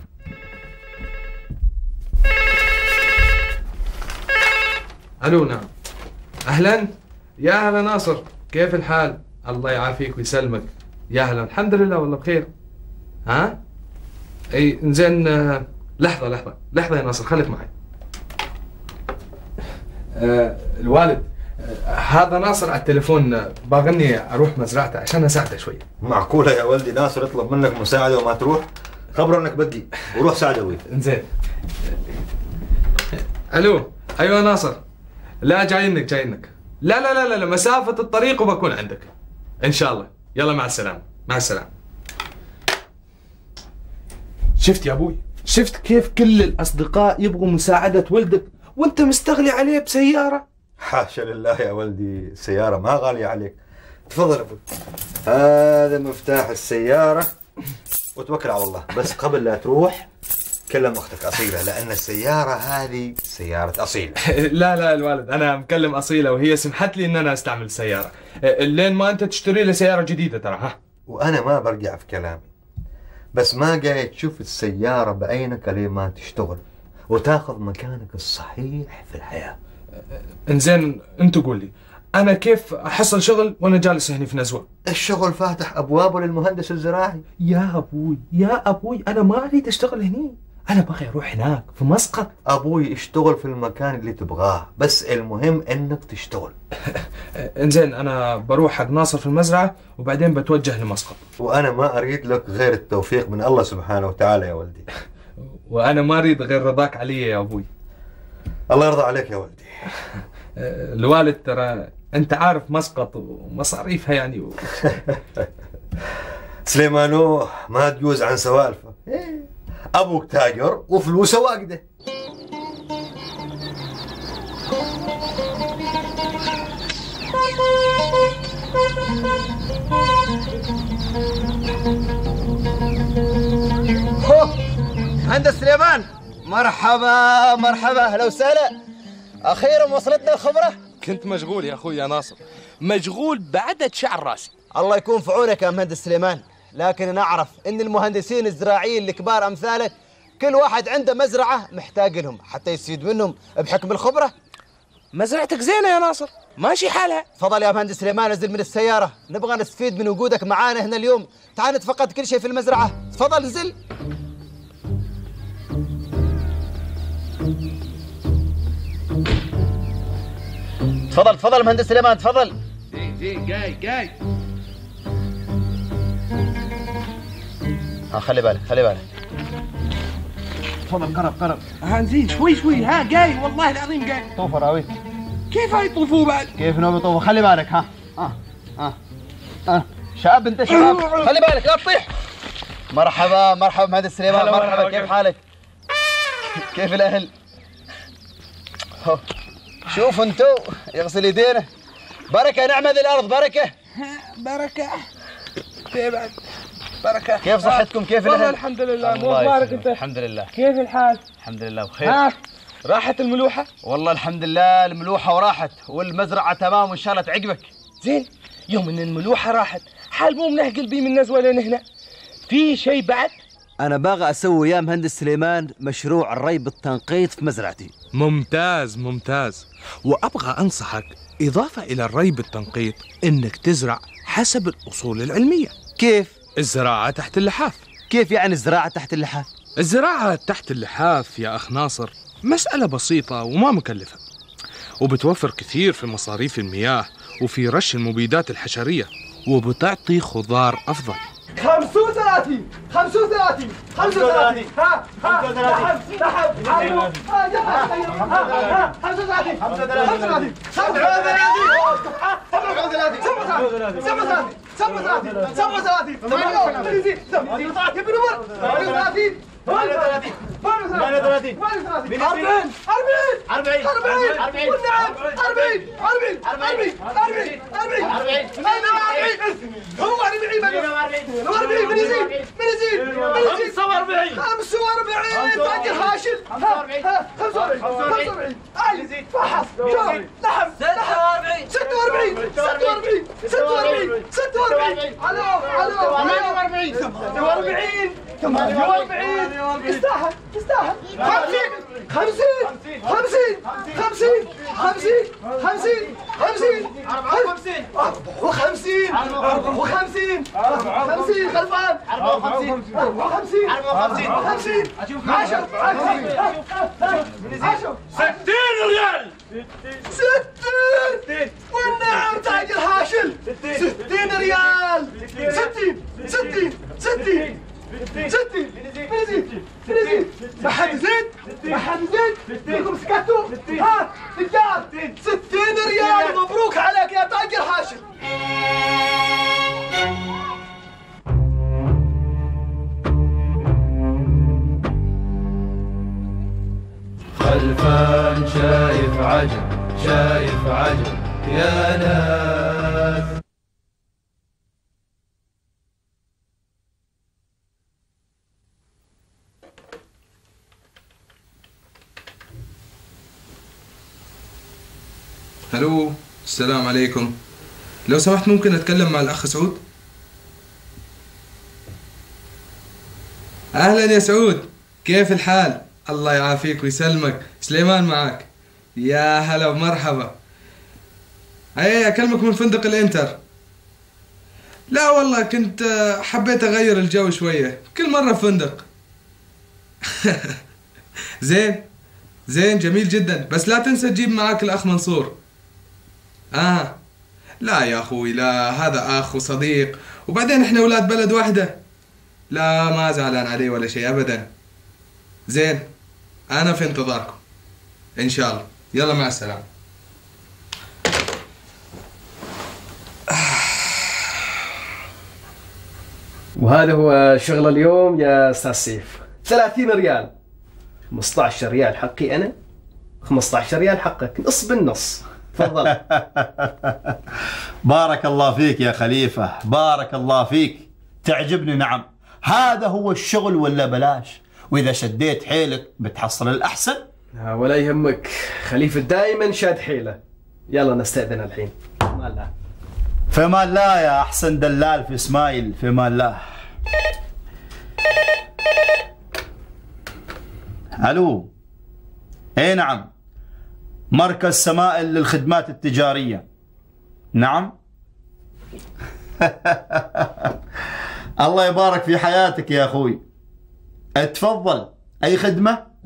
الو نعم. اهلا يا اهلا ناصر، كيف الحال؟ الله يعافيك ويسلمك. يا اهلا، الحمد لله والله بخير. ها؟ اي زين لحظة لحظة لحظة يا ناصر خليك معي. أه الوالد أه هذا ناصر على التليفون، باغني اروح مزرعته عشان اساعده شوي. معقولة يا ولدي ناصر يطلب منك مساعدة وما تروح؟ خبره انك بدي وروح ساعده وي. زين. الو ايوه ناصر، لا جايينك جايينك. لا لا لا لا مسافة الطريق وبكون عندك ان شاء الله. يلا مع السلامة مع السلامة. شفت يا ابوي؟ شفت كيف كل الاصدقاء يبغوا مساعدة ولدك وانت مستغلي عليه بسيارة؟ حاشا لله يا ولدي، السيارة ما غالية عليك. تفضل ابوي، هذا مفتاح السيارة وتوكل على الله. بس قبل لا تروح كلم اختك اصيلة، لان السيارة هذه سيارة اصيلة. لا لا الوالد انا مكلم اصيلة وهي سمحت لي ان انا استعمل السيارة لين ما انت تشتري لي سيارة جديدة ترى. ها؟ وانا ما برجع في كلامي، بس ما قاعد تشوف السيارة بعينك لين ما تشتغل وتاخذ مكانك الصحيح في الحياة. انزين انت قول لي انا كيف احصل شغل وانا جالس هنا في نزوة؟ الشغل فاتح ابوابه للمهندس الزراعي. يا ابوي يا ابوي انا ما اريد اشتغل هني، انا بغي اروح هناك في مسقط. ابوي اشتغل في المكان اللي تبغاه، بس المهم انك تشتغل. انزين انا بروح حق ناصر في المزرعة وبعدين بتوجه لمسقط. وانا ما اريد لك غير التوفيق من الله سبحانه وتعالى يا ولدي. وانا ما اريد غير رضاك علي يا ابوي. الله يرضى عليك يا ولدي. الوالد ترى انت عارف مسقط ومصاريفها يعني و... سليمانو ما تجوز عن سوالفه. ابوك تاجر وفلوسه واجده. مهندس سليمان، مرحبا مرحبا، اهلا وسهلا. اخيرا وصلتنا الخبره. كنت مشغول يا اخوي يا ناصر، مشغول بعدد شعر راسي. الله يكون في عونك يا مهندس سليمان، لكن انا اعرف ان المهندسين الزراعيين الكبار امثالك كل واحد عنده مزرعه محتاج لهم حتى يستفيد منهم بحكم الخبره. مزرعتك زينه يا ناصر، ماشي حالها. تفضل يا مهندس سليمان، نزل من السياره، نبغى نستفيد من وجودك معانا هنا اليوم. تعال نتفقد كل شيء في المزرعه، تفضل نزل. تفضل تفضل مهندس سليمان، تفضل. زين زين، جاي جاي. ها خلي بالك خلي بالك. تفضل، قرب قرب. ها زين، شوي شوي، ها جاي والله العظيم جاي. طوفوا راوي. كيف هيطوفوا بعد؟ كيف نوم يطوفوا؟ خلي بالك. ها ها ها ها شاب انت شباب، خلي بالك لا تطيح. مرحبا مرحبا مهندس سليمان، مرحبا، كيف حالك؟ كيف الاهل؟ شوفوا انتو يغسل يدينه. بركه نعمه ذي الارض، بركه بركه. كيف بعد؟ بركه. كيف صحتكم؟ كيف الاهل؟ والله الحمد لله. مو اخبارك انت؟ الحمد لله. كيف الحال؟ الحمد لله بخير. ها راحت الملوحه؟ والله الحمد لله الملوحه وراحت، والمزرعه تمام وان شاء الله تعجبك. زين، يوم ان الملوحه راحت حال مو منهقل بي من نزوه لين هنا. في شيء بعد؟ انا باغي اسوي يا مهندس سليمان مشروع الري بالتنقيط في مزرعتي. ممتاز ممتاز، وابغى انصحك اضافه الى الري بالتنقيط انك تزرع حسب الاصول العلميه. كيف؟ الزراعه تحت اللحاف. كيف يعني الزراعه تحت اللحاف؟ الزراعه تحت اللحاف يا اخ ناصر مساله بسيطه وما مكلفه، وبتوفر كثير في مصاريف المياه وفي رش المبيدات الحشريه، وبتعطي خضار افضل. خمسة وثلاثين خمسة وثلاثين خمسة وثلاثين ها ها لحم لحم عينو ها ها خمسة وثلاثين خمسة وثلاثين سبعة وثلاثين سبعة وثلاثين سبعة وثلاثين سبعة وثلاثين سبعة وثلاثين سبعة وثلاثين ابن عمر ثمانية وثلاثين ثمانية وثلاثين ثمانية وثلاثين أربعين أربعين أربعين أربعين والنعم أربعين أربعين أربعين أربعين أربعين أربعين أربعين هو أربعين من أربعين من يزيد من يزيد من يزيد خمسة وأربعين خمسة وأربعين باقي هاشم خمسة وأربعين خمسة وأربعين علي فحص جاري لحم ستة وأربعين ستة وأربعين ستة وأربعين ستة وأربعين ستة وأربعين علو علو ثمانية وأربعين ثمانية وأربعين ثمانية وأربعين استاهل استاهل خمسين خمسين خمسين خمسين خمسين خمسين خمسين خمسين وخمسين وخمسين خمسين خلفان وخمسين وخمسين عشر عشر ستين ريال ستين والنعم تاجر هاشل ستين ريال ستين ستين ستين ستين فلزيد فلزيد ما حد يزيد ما حد يزيد فيكم سكتوا ها رجال ستين ريال مبروك عليك يا تاجر هاشم. خلفان شايف عجب شايف عجب يا ناس. الو، السلام عليكم. لو سمحت ممكن اتكلم مع الاخ سعود؟ اهلا يا سعود، كيف الحال؟ الله يعافيك ويسلمك. سليمان معك. يا هلا ومرحبا. اي اكلمك من فندق الانتر. لا والله كنت حبيت اغير الجو شويه، كل مره فندق. زين زين جميل جدا، بس لا تنسى تجيب معاك الاخ منصور. آه لا يا أخوي لا، هذا أخ وصديق، وبعدين إحنا أولاد بلد واحدة. لا ما زعلان عليه ولا شيء أبدا. زين أنا في انتظاركم إن شاء الله. يلا مع السلامة. وهذا هو شغل اليوم يا أستاذ سيف. ثلاثين ريال، خمسة عشر ريال حقي أنا، خمسة عشر ريال حقك، نص بالنص. تفضل. بارك الله فيك يا خليفة، بارك الله فيك. تعجبني. نعم هذا هو الشغل ولا بلاش. واذا شديت حيلك بتحصل الاحسن. ولا يهمك، خليفه دائما شاد حيله. يلا نستأذن الحين. ما الله. في امان الله يا احسن دلال في اسماعيل، في امان الله. الو. اي نعم، مركز سمائل للخدمات التجاريه. نعم. الله يبارك في حياتك يا اخوي. اتفضل، اي خدمه؟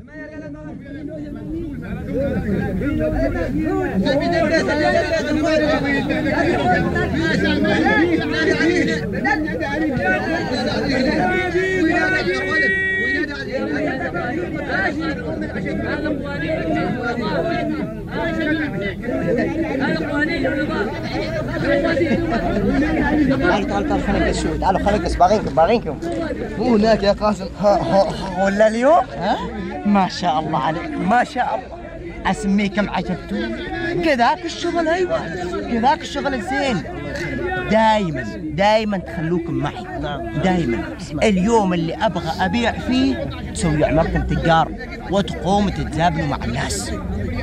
تعال تعال تعال خليك شوي، تعالوا خليك باغينكم باغينكم. مو هناك يا قاسم. ولا اليوم؟ ها؟ ما شاء الله عليك، ما شاء الله. اسميكم عجبتوا. كذاك الشغل، ايوه كذاك الشغل زين. دايما دايما تخلوكم معي، دايما. اليوم اللي ابغى ابيع فيه تسوي عمركم تجار وتقوموا تتزابنوا مع الناس،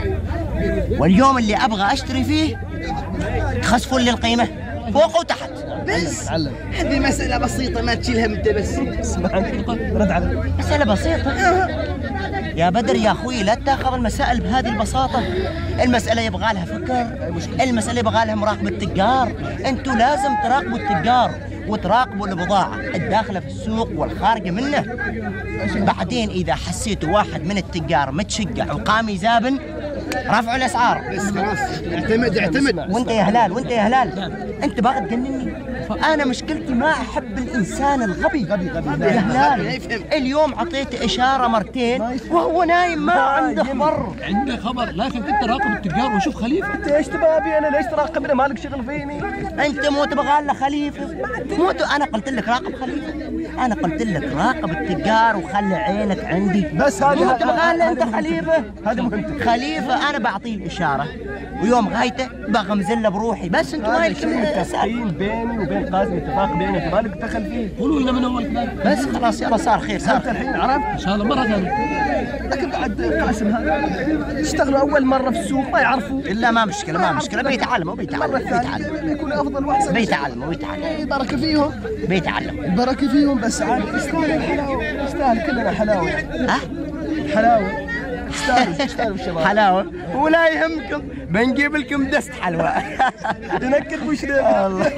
واليوم اللي ابغى اشتري فيه تخسفوا لي القيمه فوق وتحت. بس هذه مسألة بسيطة ما تشيلها انت بس. اسمع رد علي. مسألة بسيطة يا بدر يا اخوي، لا تاخذ المسائل بهذه البساطة. المسألة يبغى لها فكر، المسألة يبغى لها مراقبة التجار. انتوا لازم تراقبوا التجار وتراقبوا البضاعة الداخلة في السوق والخارجة منه. بعدين إذا حسيتوا واحد من التجار متشجع وقام يزابن رفعوا الأسعار. بس خلاص اعتمد اعتمد. وانت يا هلال وانت يا هلال انت باغي تجنني. انا مشكلتي ما احب الانسان الغبي. غبي غبي يا هلال. اليوم اعطيته اشاره مرتين وهو نايم ما عنده خبر. عنده خبر، لكن انت راقب التجار وشوف خليفه. انت ايش تبغى بي انا؟ ليش تراقبني؟ مالك شغل فيني. انت مو تبغى له خليفه، مو ت... انا قلت لك راقب خليفه. انا قلت لك راقب التجار وخلي عينك عندي. بس هذا مو تبغى له انت خليفه. هذا مهم. خليفه انا بعطيه الاشاره ويوم غايته بغمزله بروحي. بس انتم ما لكم متفقين بيني وبين قاسم، اتفاق بيني انت مالك دخل فيه. قولوا لنا من اول كلام. بس خلاص يلا صار خير صار. انت الحين عرفت ان شاء الله مره ثانيه. لكن بعد قاسم هذا اشتغلوا اول مره في السوق ما يعرفوا. الا ما مشكله ما مشكله بيتعلموا بيتعلموا بيتعلموا يكون افضل واحسن. بيتعلموا بيتعلموا. البركه فيهم. بيتعلموا البركه فيهم. بس عارف يستاهل الحلاوه، يستاهل كلنا حلاوه. ها؟ حلاوه يستاهلوا يستاهلوا الشباب. حلاوه ولا يهمكم بنجيب لكم دست حلوى. تنكر وش الله.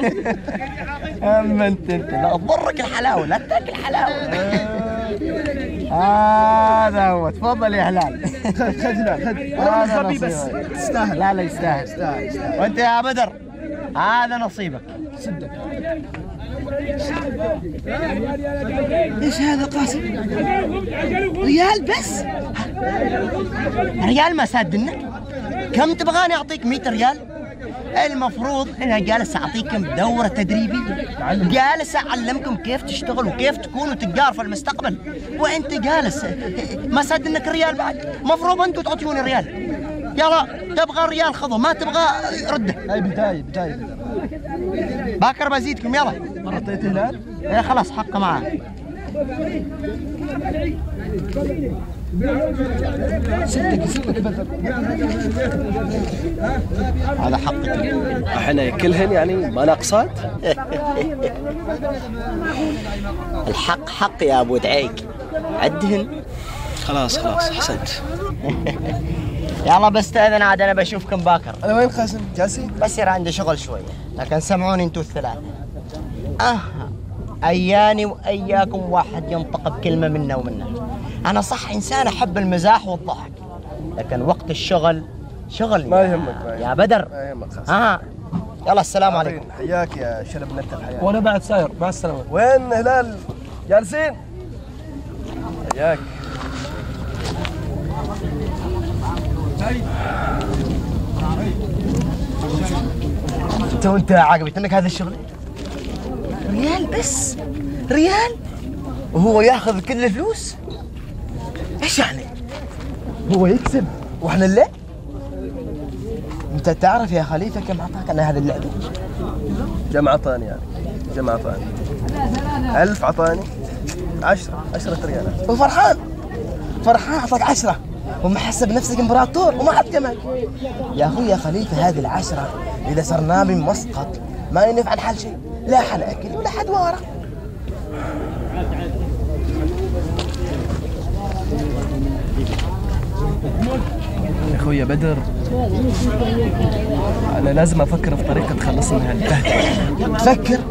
اما انت انت لا تضرك الحلاوه، لا تاكل حلاوه. هذا هو. تفضل يا هلال. خذ خذ هلال خذ. هذا نصيبك بس تستاهل. لا لا يستاهل يستاهل. وانت يا بدر هذا نصيبك. صدق. ايش هذا قاسم؟ ريال بس؟ ريال ما سادنك؟ كم تبغاني اعطيك مئة ريال؟ المفروض انا جالس اعطيكم دوره تدريبيه، جالس اعلمكم كيف تشتغل وكيف تكونوا تجار في المستقبل، وانت جالس ما سادنك ريال بعد. مفروض انتم تعطوني ريال. يلا تبغى ريال خذه، ما تبغى رده. هاي بدايه بدايه. باكر بزيدكم يلا. مرة اعطيت هلال؟ ايه خلاص حقه معاه. صدق صدق بدر. هذا حقك. احنا كلهن يعني ما ناقصات. الحق حق يا ابو دعيك. عدهن. خلاص خلاص احسنت. يلا بستأذن عاد انا بشوفكم باكر. انا وين قاسم؟ جالسين؟ بس يصير عندي شغل شويه، لكن سمعوني انتوا الثلاثه. اه اياني واياكم واحد ينطق بكلمه منا ومنا. انا صح انسان احب المزاح والضحك، لكن وقت الشغل شغل. ما يهمك يا بدر. ما يهمك خلاص. ها يلا السلام عليكم. حياك يا شرب نت الحياه. وانا بعد ساير مع السلامه. وين هلال؟ جالسين؟ حياك. انت وانت عاقبت انك هذا الشغل؟ ريال بس؟ ريال؟ وهو ياخذ كل الفلوس؟ ايش يعني؟ هو يكسب واحنا لا؟ انت تعرف يا خليفه كم اعطاك انا هذه اللعبه؟ كم اعطاني يعني؟ كم اعطاني؟ ألف اعطاني؟ عشرة عشرة ريالات. وفرحان؟ فرحان اعطاك عشرة ومحسب نفسك امبراطور وما حد كمان. يا اخوي يا خليفه هذه العشرة اذا صرنا من مسقط ما ينفع نحل شيء، لا حل اكل ولا حد واره. يا اخويا بدر انا لازم افكر في طريقه تخلص من هالبهدله. تفكر؟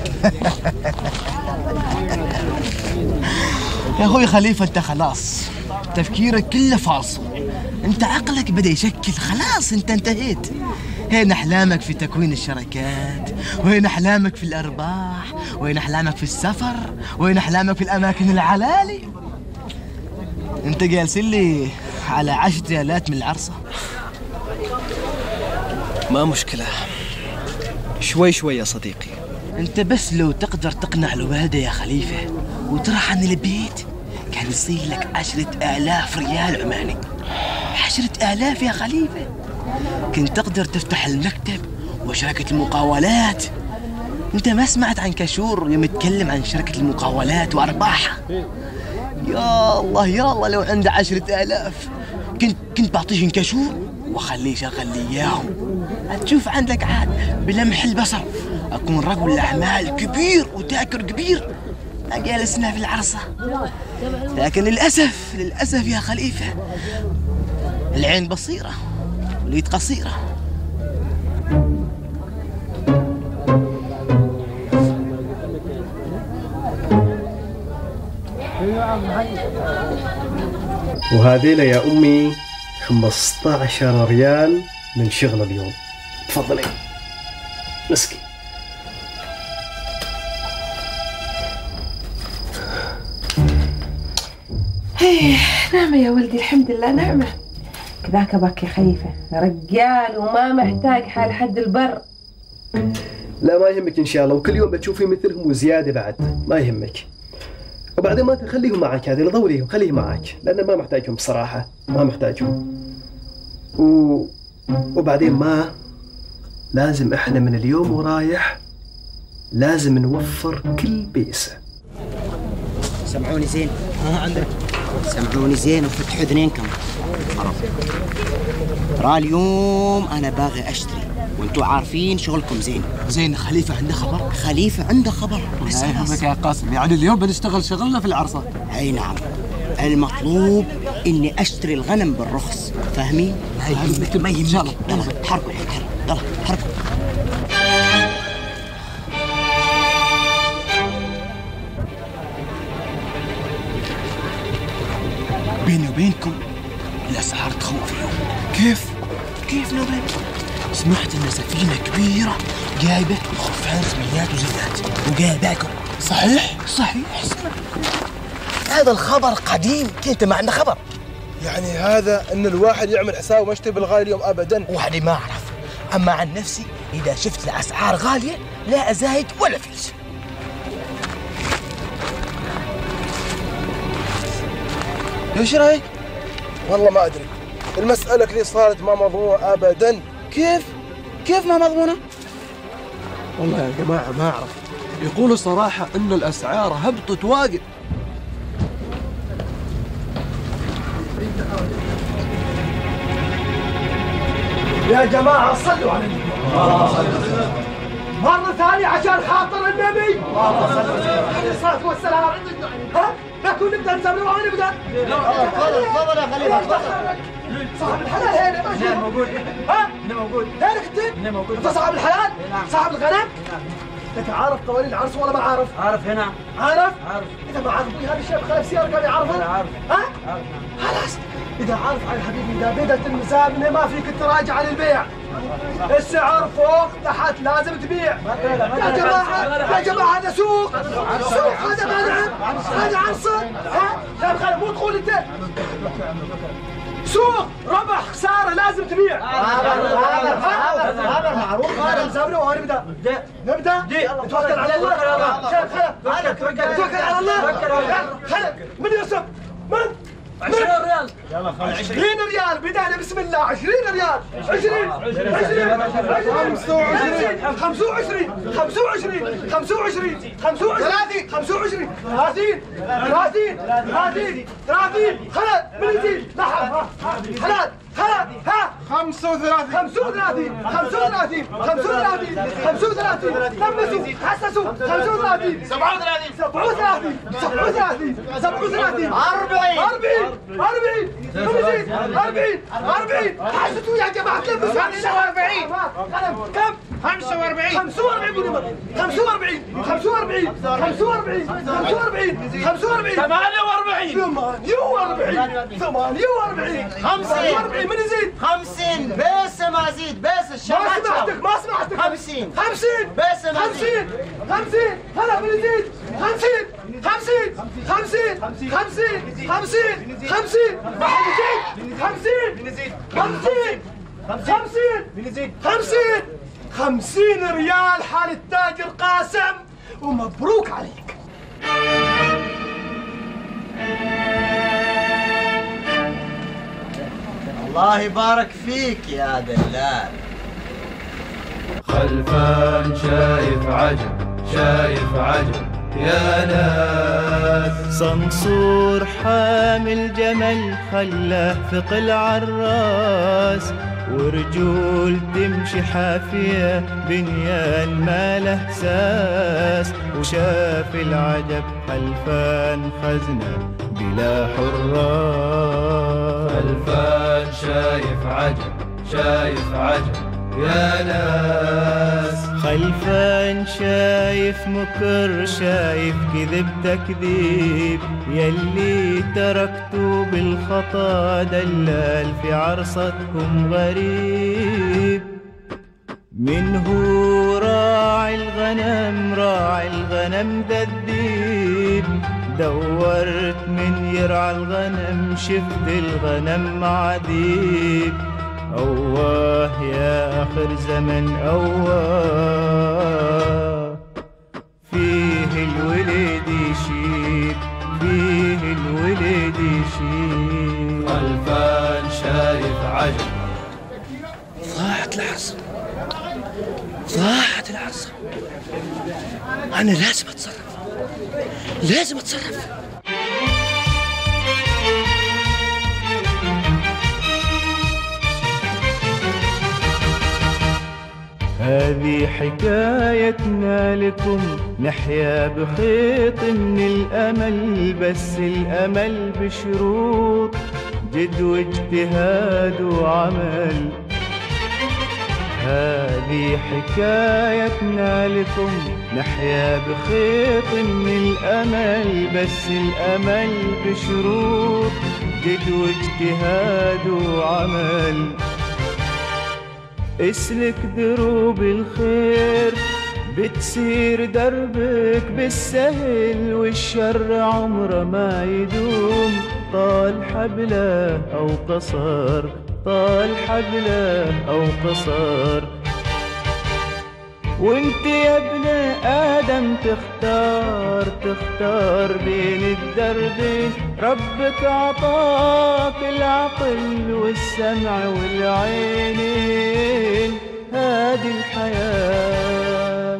يا اخوي خليفه انت خلاص تفكيرك كله فالصو، انت عقلك بدا يشكل، خلاص انت انتهيت. هين احلامك في تكوين الشركات، وين احلامك في الارباح، وين احلامك في السفر، وين احلامك في الاماكن العلالي. انت جالس لي على عشرة ريالات من العرصه. ما مشكله، شوي شوي يا صديقي. انت بس لو تقدر تقنع الوالده يا خليفه وتروح عن البيت كان يصير لك عشرة آلاف ريال عماني. عشرة آلاف يا خليفة، كنت تقدر تفتح المكتب وشركة المقاولات. انت ما سمعت عن كشور يوم يتكلم عن شركة المقاولات وأرباحها؟ يا الله يا الله لو عنده عشرة آلاف كنت كنت بعطيه كشور وخليه يشغل لي اياهم. هتشوف عندك عاد بلمح البصر اكون رجل اعمال كبير وتاجر كبير ما جالسنا في العرصه. لكن للاسف للاسف يا خليفه العين بصيره واليد قصيره. وهذيل يا امي خمسة عشر ريال من شغل اليوم. تفضلي مسكي. ايه نعمة يا ولدي، الحمد لله نعمة. كذاك اباك يا خليفة رجال وما محتاج حال حد البر. لا ما يهمك ان شاء الله، وكل يوم بتشوفي مثلهم وزيادة بعد، ما يهمك. وبعدين ما تخليهم معك، هذه ضوريهم خليهم معك لأن ما محتاجهم بصراحة، ما محتاجهم. و... وبعدين ما لازم احنا من اليوم ورايح لازم نوفر كل بيسة. سمعوني زين، ها عندك سمعوني زين وفتحوا اذنينكم. ترى اليوم انا باغي اشتري وانتوا عارفين شغلكم زين. زين خليفة عنده خبر؟ خليفة عنده خبر. بك يا قاسم، يعني اليوم بنشتغل شغلنا في العرصة. اي نعم، المطلوب اني اشتري الغنم بالرخص، فاهمين؟ ما يهمك. ان شاء الله. يلا حركوا الحين، يلا حركوا. بيني وبينكم الاسعار تخوف اليوم. كيف؟ كيف نوبل؟ سمعت ان سفينة كبيرة جايبة خفان سميات وزيتات وجايباكم. صحيح؟ صحيح. هذا الخبر قديم، انت ما عندك خبر؟ يعني هذا ان الواحد يعمل حساب وما يشتري بالغالي اليوم ابدا؟ وحدي ما اعرف، اما عن نفسي اذا شفت الاسعار غالية لا ازايد ولا فلس. ايش رايك؟ والله ما ادري، المسألة اللي صارت ما مضمونة ابدا. كيف؟ كيف ما مضمونة؟ والله يا جماعة ما اعرف، يقولوا صراحة ان الاسعار هبطت واجد. يا جماعة صلوا على النبي مرة ثانية عشان خاطر النبي عليه الصلاة والسلام. ها؟ نكون نبدأ نسمع وين نبدأ؟ تفضل تفضل يا خليفة. صاحب الحلال هنا ماشي؟ هنا موجود. ها؟ هنا موجود. هينك انت؟ هنا موجود. انت صاحب الحلال؟ نعم. صاحب الغنم؟ انت عارف قوانين العرس ولا ما عارف؟ عارف هنا. عارف؟ عارف. اذا ما عارف هذا الشيء بخلف سيارة كان يعرفه؟ انا عارف. ها؟ عارف. خلاص اذا عارف على حبيبي اذا بدت المسابنة ما فيك تراجع عن البيع. السعر فوق تحت لازم تبيع. يا جماعة يا جماعة هذا سوق، سوق هذا غنم، هذا عرصة. ها؟ لا بخير مو تقول انت. سوق ربح خسارة لازم تبيع. هذا معروف. هذا مسابنة وهذا نبدأ. نبدأ؟ نتوكل على الله. شايف خلق؟ توكل على الله. خلق من يرسم؟ من؟ عشرين ريال. يلا خلاص عشرين ريال. بدأنا بسم الله. عشرين ريال. عشرين عشرين خمسة وعشرين خمسة وعشرين خمسة وعشرين خمسة وعشرين خمسة وعشرين خمسة وعشرين ثلاثين ثلاثين ثلاثين ثلاثين. خلد من يزيد؟ لحظة. خلد خلد ها خمسة وثلاثين خمسة وثلاثين خمسة وثلاثين خمسة وثلاثين خمسة وثلاثين. لمسوا حسسوا. خمسة وثلاثين سبعة وثلاثين سبعة وثلاثين سبعة وثلاثين سبعة وثلاثين أربعين أربعين أربعين من يزيد؟ أربعين أربعين. حسسوا يا جماعة. لمسوا خمسة وأربعين. كم؟ خمسة وأربعين خمسة وأربعين بنمر. خمسة وأربعين خمسة وأربعين خمسة وأربعين خمسة وأربعين خمسة وأربعين ثمانية وأربعين ثمانية وأربعين ثمانية وأربعين خمسين وأربعين. من يزيد؟ خمسين. بس ما زيد. بس الشباب ما سمعتك ما سمعتك. خمسين خمسين بس ما زيد. خمسين. هلا من يزيد؟ خمسين خمسين خمسين خمسين خمسين خمسين. واحد يزيد؟ خمسين خمسين خمسين خمسين خمسين ريال. حال التاجر قاسم ومبروك عليك. الله يبارك فيك يا دلال. خلفان شايف عجب شايف عجب يا ناس. صنصور حامل جمل خلاه ثقل عالراس، ورجول تمشي حافية بنيان ما له ساس، وشاف العجب خلفان خزنة بلا حراس. خلفان شايف عجب شايف عجب يا ناس. خلفان شايف مكر شايف كذب تكذيب، يلي تركتوا بالخطا دلال في عرصتكم غريب. من هو راعي الغنم راعي الغنم ذا الذيب، دورت من يرعى الغنم شفت الغنم مع ديب. أواه يا آخر زمن أواه، فيه الولد يشيب فيه الولد يشيب. خلفان شايف عجب. ضاعت العصا ضاعت العصا. أنا لازم أتصرف لازم أتصرف. هذه حكايتنا لكم نحيا بخيط من الأمل، بس الأمل بشروط جد واجتهاد وعمل. هذه حكايتنا لكم نحيا بخيط من الأمل، بس الأمل بشروط جد واجتهاد وعمل. اسلك دروب الخير بتسير دربك بالسهل، والشر عمره ما يدوم طال حبله أو قصر طال حبله أو قصر. وانت يا ابن آدم تختار تختار بين الدربين، ربك عطاك العقل والسمع والعينين. هذه الحياة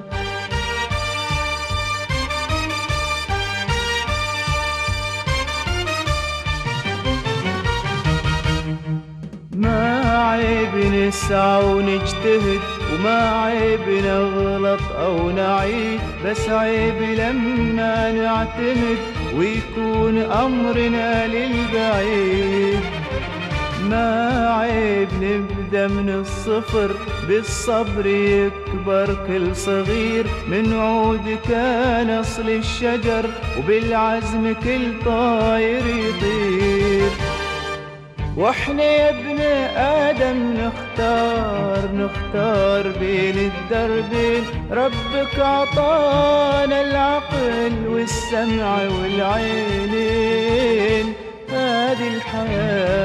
ما عيب نسعى ونجتهد، وما عيب نغلط أو نعيد، بس عيب لما نعتمد ويكون أمرنا للبعيد. ما عيب نبدأ من الصفر بالصبر يكبر كل صغير، من عود كان أصل الشجر وبالعزم كل طاير يطير. واحنا يا ابن آدم نختار نختار بين الدربين، ربك عطانا العقل والسمع والعينين. هذه الحياة